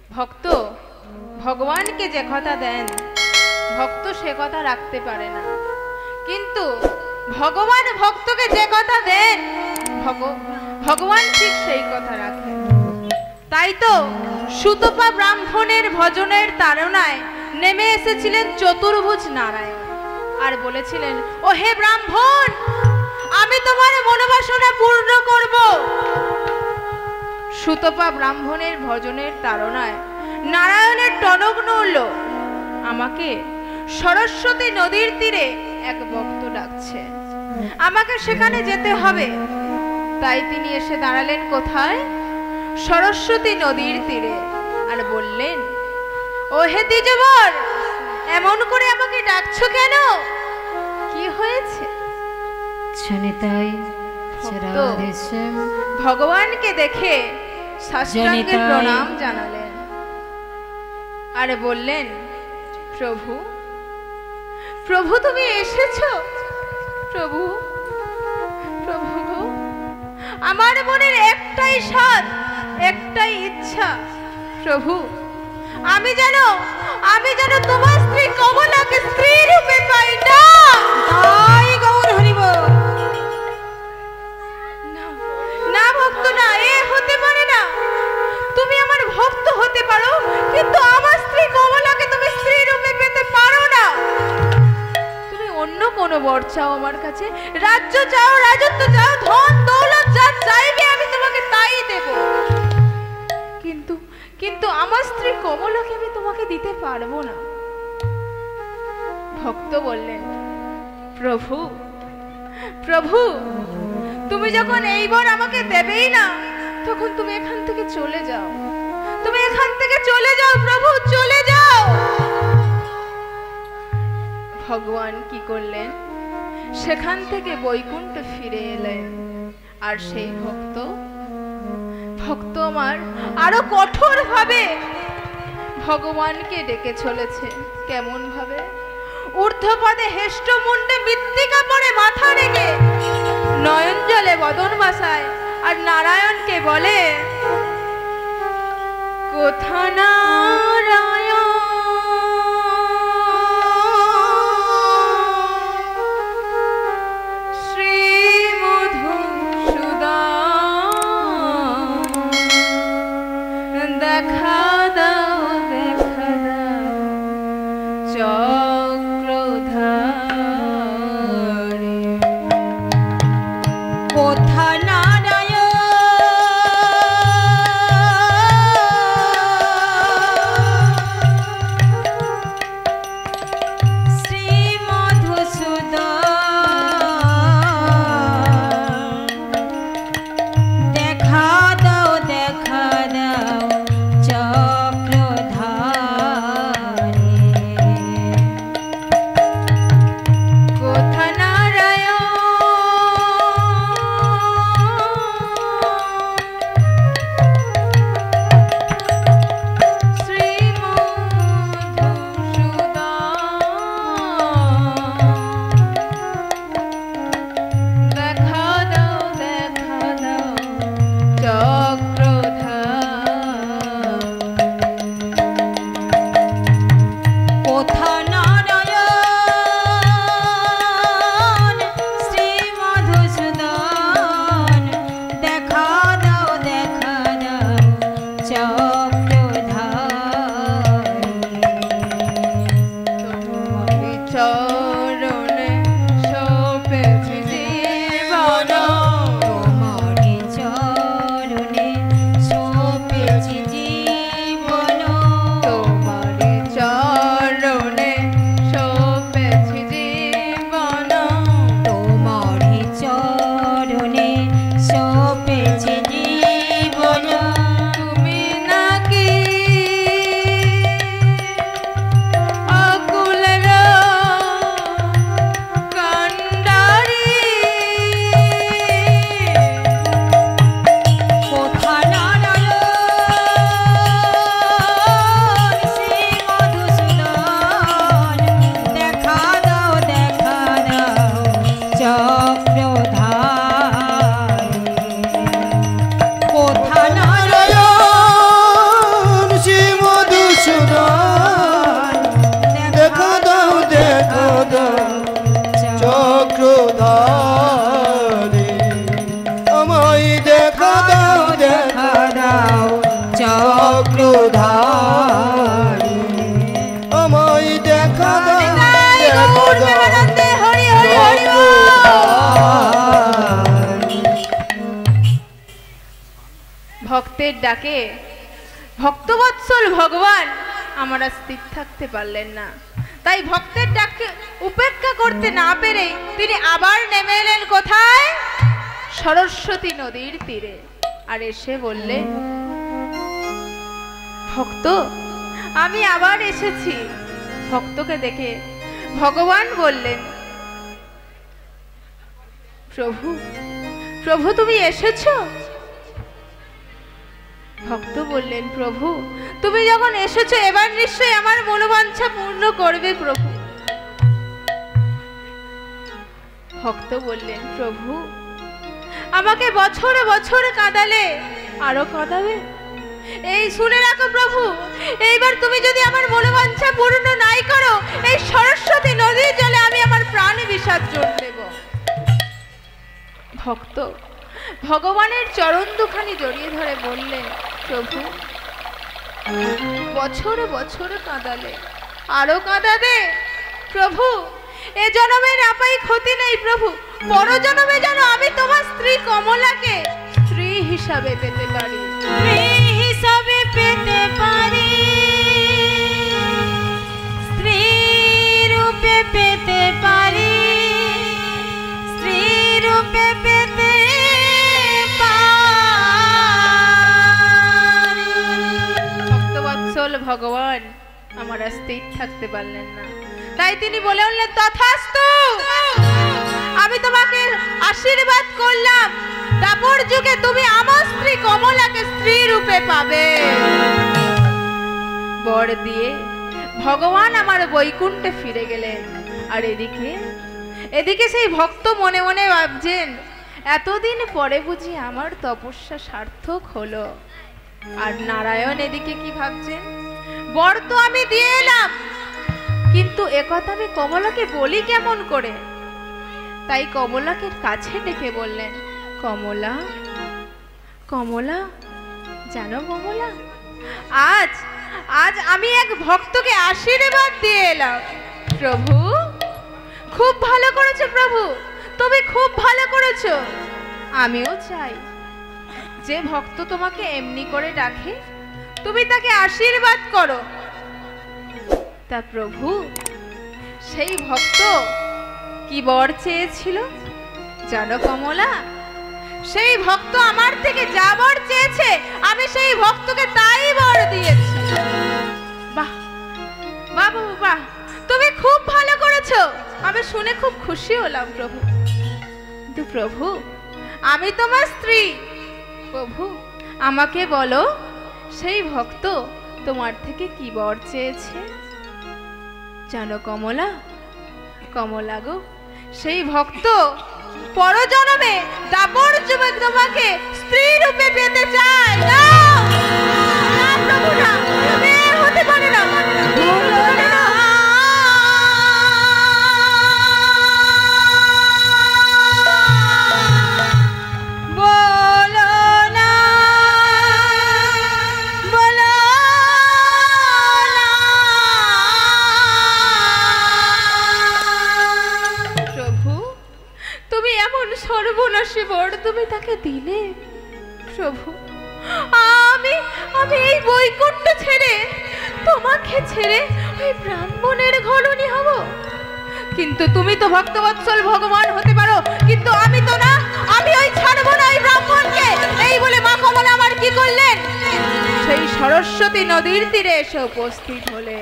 ভক্ত ভগবানকে যে কথা দেন ভক্ত সে কথা রাখতে পারে না, কিন্তু ভগবান ভক্তকে যে কথা দেন ভগবান ঠিক সেই কথা রাখেন। তাই তো সুতপা ব্রাহ্মণের ভজনের তাড়নায় নেমে এসেছিলেন চতুর্ভুজ নারায়ণ আর বলেছিলেন, ও হে ব্রাহ্মণ, আমি তোমার মনোবাসনা পূর্ণ করব। সুতপা ব্রাহ্মণের ভজনের তাড়নায় নারায়ণের টনক নড়ল। আমাকে সরস্বতী নদীর তীরে এক ভক্ত ডাকছে, আমাকে সেখানে যেতে হবে। তাই তিনি এসে দাঁড়ালেন কোথায়? সরস্বতী নদীর তীরে, আর বললেন, ও হে দ্বিজবর, এমন করে আমাকে ডাকছো কেন? কি হয়েছে? ভগবানকে দেখে সাষ্টাঙ্গে প্রণাম জানালেন আর বললেন, প্রভু প্রভু তুমি এসেছো? প্রভু প্রভু গো, আমার মনের একটাই স্বাদ, একটাই ইচ্ছা, প্রভু আমি যেন তোমার স্ত্রী কমলাকে স্ত্রী রূপে পাই। না তাই গৌর হরিব না ভক্ত না, এ হতে পারে না। তুমি আমার ভক্ত হতে পারো, কিন্তু আমার স্ত্রী কমলাকে তুমি স্ত্রী রূপে পেতে পারো না। তুমি অন্য কোনো বর চাও আমার কাছে, রাজ্য চাও, রাজত্ব চাও, ধন দৌলত যা চাইবে আমি তোমাকে তাই দেব, কিন্তু আমার স্ত্রী কমলাকে আমি তোমাকে দিতে পারবো না। ভক্ত বললেন, প্রভু প্রভু তুমি যখন এইবার আমাকে দেবেই না, তখন তুমি এখান থেকে চলে যাও, তুমি এখান থেকে চলে যাও প্রভু, চলে যাও। ভগবান কি করলেন? সেখান থেকে বৈকুণ্ঠ ফিরে এলেন। আর সেই ভক্ত আমার আরো কঠোর ভাবে ভগবানকে ডেকে চলেছে। কেমন ভাবে? ঊর্ধ্বপদে হেষ্ট মুন্ডে মৃত্তিকা পড়ে মাথা রেখে নয়ন জলে বদন বাসায় আর নারায়ণকে বলে, কোথা নারায়ণ দেখা দাও, দেখা দাও চক্রধারী। কোথা নারায়ণ চক্রধারী আমায় দেখা দাও ভক্তের ডাকে ভক্তবৎসল ভগবান আমার স্থির থাকতে পারলেন না, তাই ভক্তের ডাকে উপেক্ষা করতে না পেরে তিনি আবার নেমে এলেন কোথায়? সরস্বতী নদীর তীরে। আর এসে বললেন, ভক্ত আমি আবার এসেছি। ভক্তকে দেখে ভগবান বললেন, প্রভু প্রভু তুমি এসেছো? ভক্ত বললেন, প্রভু তুমি যখন এসেছো এবার নিশ্চয়ই আমার মনোবাঞ্ছা পূর্ণ করবে প্রভু। ভক্ত বললেন, প্রভু আমাকে বছরে বছরে কাঁদালে আরো কাঁদাবে? এই শুনে রাখো প্রভু, এইবার তুমি যদি আমার মনোবাঞ্ছা পূর্ণ নাই করো, এই সরস্বতী নদীর জলে আমি আমার প্রাণ বিসর্জন দেব। ভক্ত ভগবানের চরণ দুখানি জড়িয়ে ধরে বললেন, প্রভু বছরে বছরে কাঁদালে আরো কাঁদাবে? প্রভু এ জন্মে না পাই ক্ষতি নেই প্রভু, পর জন্মে যেন আমি তোমার স্ত্রী কমলাকে স্ত্রী হিসাবে পেতে পারি, স্ত্রী হিসাবে পেতে পারি, স্ত্রী রূপে পেতে পারি, স্ত্রী রূপে পেতে পারি। ভক্তবৎসল ভগবান আমার স্থির থাকতে পারলেন না, তাই তিনি বলে উঠলেন, তথাস্তু আমি তোমাকে আশীর্বাদ করলাম, তারপর যুগে তুমি আমার স্ত্রী কমলাকে স্ত্রী রূপে পাবে। বর দিয়ে ভগবান আমার বৈকুণ্ঠে ফিরে গেলেন। আর এদিকে সেই ভক্ত মনে মনে ভাবছেন, এতদিন পরে বুঝি আমার তপস্যা সার্থক হলো। আর নারায়ণ এদিকে কি ভাবছেন, বর তো আমি দিয়ে এলাম, কিন্তু একথা আমি কমলাকে বলি কেমন করে? তাই কমলাকে কাছে ডেকে বললেন, কমলা কমলা জানো কমলা, আজ আজ আমি এক ভক্তকে আশীর্বাদ দিয়ে এলাম। প্রভু খুব ভালো করেছো প্রভু, তুমি খুব ভালো করেছো। আমিও চাই যে ভক্ত তোমাকে এমনি করে ডাকে তুমি তাকে আশীর্বাদ করো। তা প্রভু সেই ভক্ত কি বর চেয়েছিল জানো কমলা? সেই ভক্ত আমার থেকে যা বর চেয়েছে আমি সেই ভক্তকে তাই বর দিয়েছি। বাহ বাবু বাহ, তুমি খুব ভালো করেছো, আমি শুনে খুব খুশি হলাম প্রভু। কিন্তু প্রভু আমি তোমার স্ত্রী, প্রভু আমাকে বলো সেই ভক্ত তোমার থেকে কি বর চেয়েছে জানো কমলা? কমলা গো, সেই ভক্ত পরজন্মে দাপর যুগে তোমাকে স্ত্রী রূপে পেতে চায়। না না প্রভু না, হতে পারে না, সর্বনাশী বর তুমি তাকে দিলে। প্রভু আমি এই বৈকুণ্ঠ ছেড়ে তোমাকে ছেড়ে ওই ব্রাহ্মণের ঘরণী হব? কিন্তু তুমি তো ভক্তবৎসল ভগবান হতে পারো, কিন্তু আমি তো না, আমি ওই ছাড়বো না ওই ব্রাহ্মণকে। এই বলে মা কমলা আমার কি করলেন, সেই সরস্বতী নদীর তীরে এসে উপস্থিত হলেন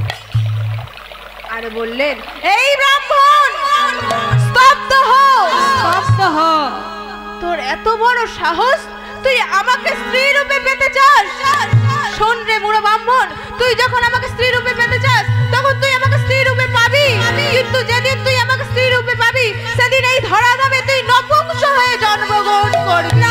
আর বললেন, এই ব্রাহ্মণ স্তব্ধ হও, স্তব্ধ হও, তোর এত বড় সাহস, তুই আমাকে স্ত্রী রূপে পেতে চাস? শোন রে বুড়ো ব্রাহ্মণ, তুই যখন আমাকে স্ত্রী রূপে পেতে চাস তখন তুই আমাকে স্ত্রী রূপে পাবি, কিন্তু যেদিন তুই আমাকে স্ত্রী রূপে পাবি সেদিন এই ধরাধামে তুই নপুংস হয়ে জন্মগ্রহণ করবি।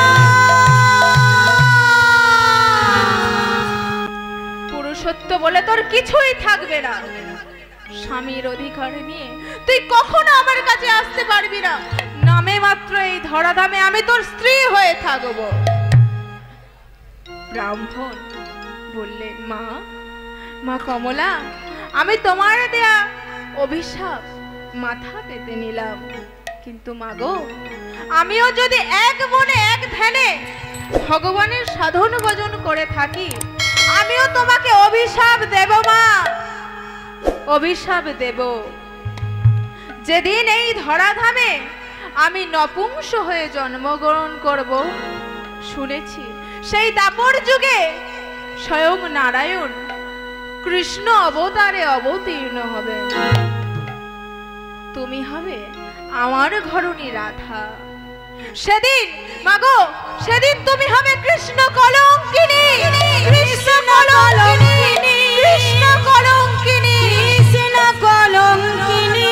পুরুষত্ব বলে তোর কিছুই থাকবে না, স্বামীর অধিকার নিয়ে তুই কখনো আমার কাছে আসতে পারবি না, নামে মাত্র এই ধরাধামে আমি তোর স্ত্রী হয়ে থাকব। ব্রাহ্মণ বললেন, মা মা কমলা, আমি তোমার দেয়া অভিশাপ মাথা পেতে নিলাম, কিন্তু মাগো আমিও যদি এক মনে এক ধ্যানে ভগবানের সাধন ভজন করে থাকি, আমিও তোমাকে অভিশাপ দেব মা, অভিশাপ দেব। যেদিন এই ধরাধামে আমি নপুংস হয়ে জন্মগ্রহণ করব, শুনেছি সেই দাপর যুগে স্বয়ং নারায়ণ কৃষ্ণ অবতারে অবতীর্ণ হবে, তুমি হবে আমার ঘরণী রাধা। সেদিন মাগো, সেদিন তুমি হবে কৃষ্ণ কলঙ্কিনী, কৃষ্ণ কলঙ্কিনী, কৃষ্ণ কলঙ্কিনী, কৃষ্ণ কলঙ্কিনী,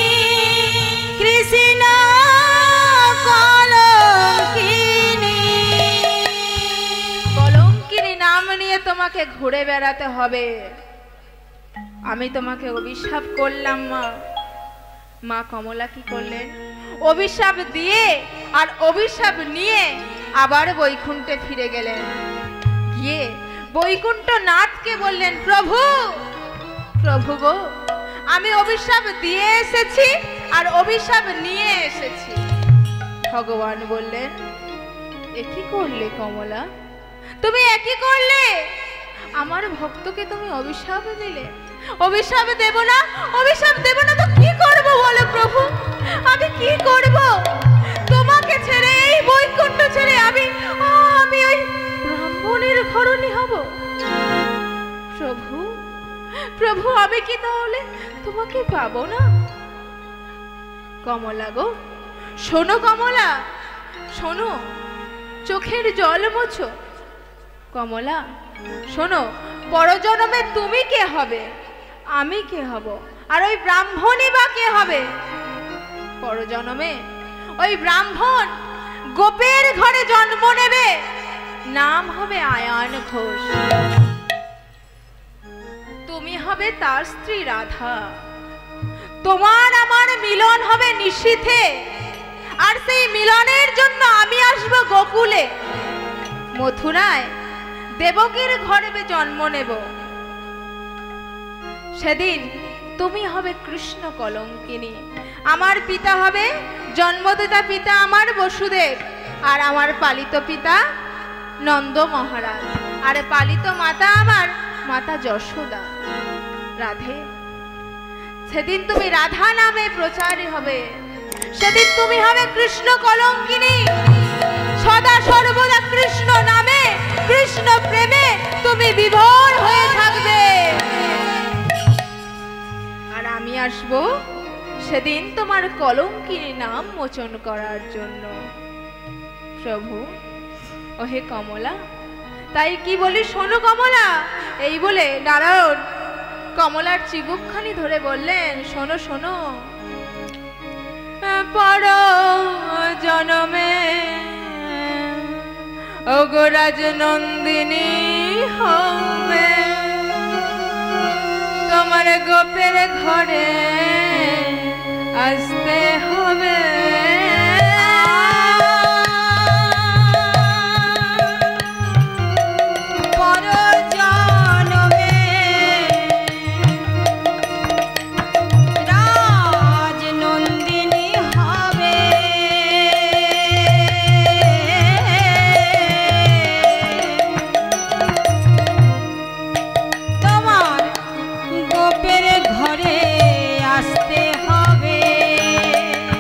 কৃষ্ণ কলঙ্কিনী। কলঙ্কিনী নাম নিয়ে তোমাকে ঘুরে বেড়াতে হবে। আমি তোমাকে অভিশাপ করলাম মা। মা কমলা কি করলেন? অভিশাপ দিয়ে আর অভিশাপ নিয়ে আবার বৈকুণ্ঠে ফিরে গেলেন। গিয়ে বৈকুণ্ঠ নাথকে বললেন, প্রভু প্রভু গো, আমি অভিশাপ দিয়ে এসেছি আর অভিশাপ নিয়ে এসেছি। ভগবান বললেন, একই করলে কমলা, তুমি একই করলে, আমার ভক্তকে তুমি অভিশাপ দিলে। অভিশাপ দেব না, অভিশাপ দেব না তো কি করব বলো প্রভু, আমি কি করব? তোমাকে ছেড়ে, এই বৈকুণ্ঠ ছেড়ে আমি ওই ব্রাহ্মণের ঘরণী হব? প্রভু প্রভু, আমি কি তাহলে তোমাকে পাবো না? কমলা গো, শোনো কমলা, শোনো, চোখের জল মোছো। কমলা শোনো, পরজন্মে তুমি কে হবে, আমি কে হব, আর ওই ব্রাহ্মণই বা কে হবে? পরজন্মে ওই ব্রাহ্মণ গোপের ঘরে জন্ম নেবে, নাম হবে আয়ান ঘোষ। তুমি হবে তার স্ত্রী রাধা। তোমার আমার মিলন হবে নিশীথে, আর সেই মিলনের জন্য আমি আসব গোকুলে। মথুরায় দেবকীর ঘরে জন্ম নেব। সেদিন তুমি হবে কৃষ্ণ কলঙ্কিনী। আমার পিতা হবে, জন্মদাতা পিতা আমার বসুদেব, আর আমার পালিত পিতা নন্দ মহারাজ, আর পালিত মাতা আমার মাতা যশোদা। রাধে, সেদিন তুমি রাধা নামে প্রচারী হবে। সেদিন তুমি হবে কৃষ্ণ কলঙ্কিনী। সদা সর্বদা কৃষ্ণ নামে, কৃষ্ণ প্রেমে তুমি বিভোর হয়ে থাকবে। আর আমি আসব সেদিন তোমার কলঙ্কিনী নাম মোচন করার জন্য। প্রভু, ওহে কমলা, তাই কি বলি শোনো কমলা। এই বলে নারায়ণ কমলার চিবুকখানি ধরে বললেন, শোনো শোনো, পর জনমে অগরাজ নন্দিনী হবে, তোমার গোপের ঘরে আসতে হবে। ঘরে আসতে হবে।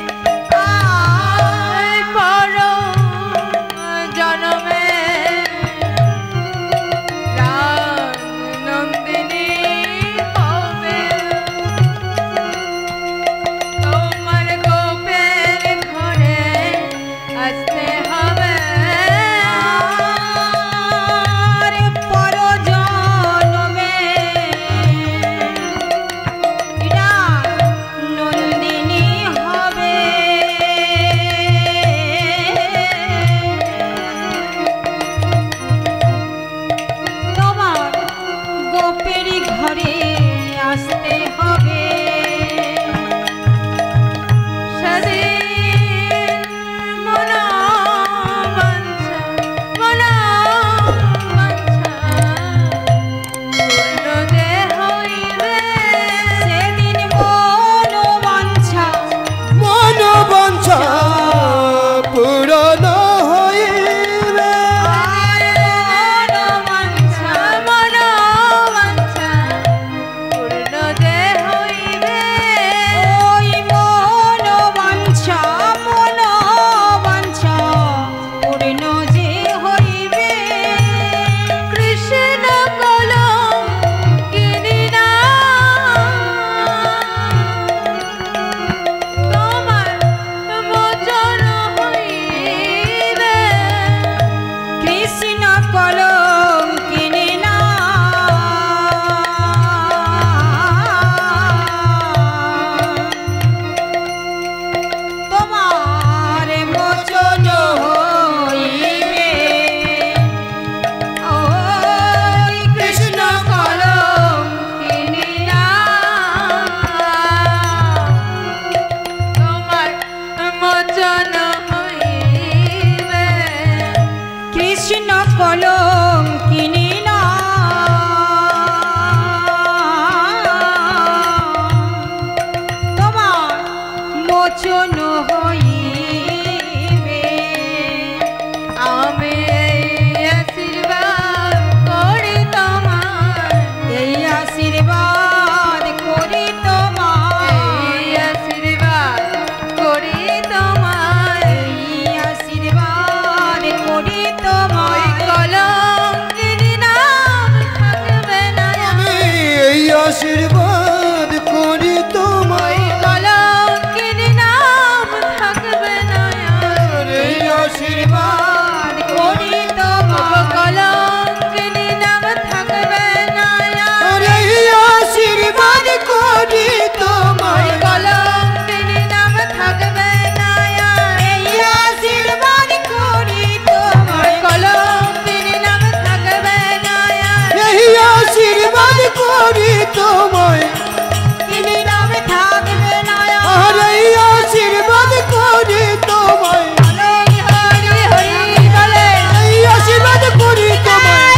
আশীর্বাদ করি তোমায় নীরবে থাকবে নয়ন আর এই আশীর্বাদ করি তোমায় হরি হরি বলে এই আশীর্বাদ করি তোমায়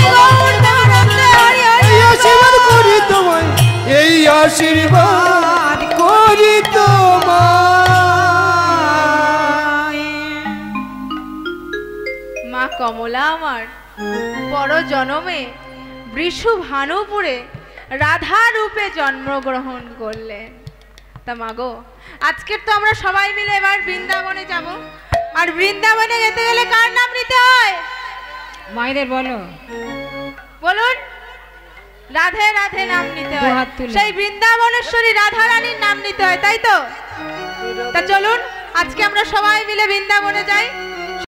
এই আশীর্বাদ করি তোমায় এই আশীর্বাদ করি তোমায় মা কমলা আমার পর জনমে বৃষু ভানুপুরে রাধা রূপে জন্মগ্রহণ করলেন। তা মাগো আজকের তো আমরা সবাই মিলে এবার বৃন্দাবনে যাব, আর বৃন্দাবনে যেতে গেলে কার নাম নিতে হয়? মায়েদের বলো বলুন। রাধে রাধে নাম নিতে হয়, দুহাত তুলে। সেই বৃন্দাবনেশ্বরী রাধা রানীর নাম নিতে হয়, তাই তো? তা চলুন আজকে আমরা সবাই মিলে বৃন্দাবনে যাই।